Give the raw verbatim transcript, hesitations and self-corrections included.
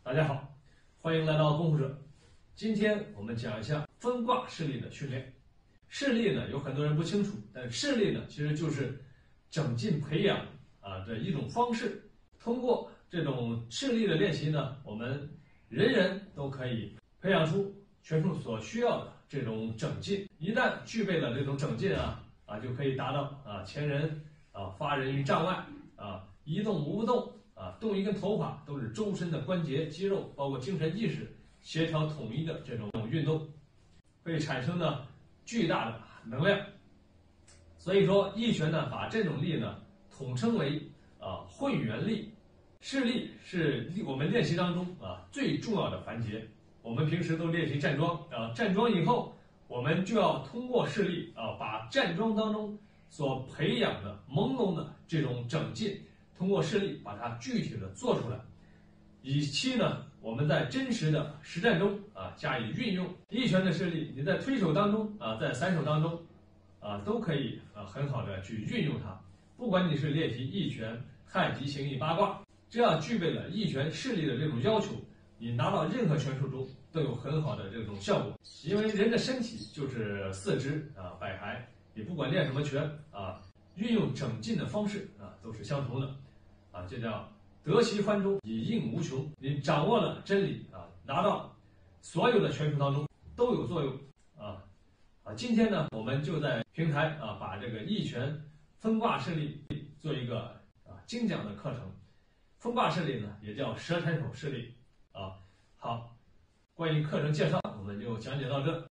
大家好，欢迎来到功夫者。今天我们讲一下分卦视力的训练。视力呢，有很多人不清楚，但是视力呢，其实就是整劲培养啊的一种方式。通过这种视力的练习呢，我们人人都可以培养出拳术所需要的这种整劲。一旦具备了这种整劲啊啊，就可以达到啊前人啊发人于帐外啊，一动无不动。啊，动一根头发都是周身的关节、肌肉，包括精神意识协调统一的这种运动，会产生呢巨大的能量。所以说，易拳呢把这种力呢统称为啊混元力。视力是我们练习当中啊最重要的环节。我们平时都练习站桩啊，站桩以后，我们就要通过视力啊，把站桩当中所培养的朦胧的这种整劲。通过视力把它具体的做出来，以期呢我们在真实的实战中啊加以运用。一拳的视力，你在推手当中啊，在散手当中啊都可以啊很好的去运用它。不管你是练习一拳、太极、形意、八卦，只要具备了一拳视力的这种要求，你拿到任何拳术中都有很好的这种效果。因为人的身体就是四肢啊百骸，你不管练什么拳啊，运用整劲的方式啊都是相同的。啊，这叫得其欢中，以应无穷。你掌握了真理啊，拿到所有的拳术当中都有作用啊啊！今天呢，我们就在平台啊，把这个一拳分卦视力做一个啊精讲的课程。分卦视力呢，也叫舌产手视力啊。好，关于课程介绍，我们就讲解到这。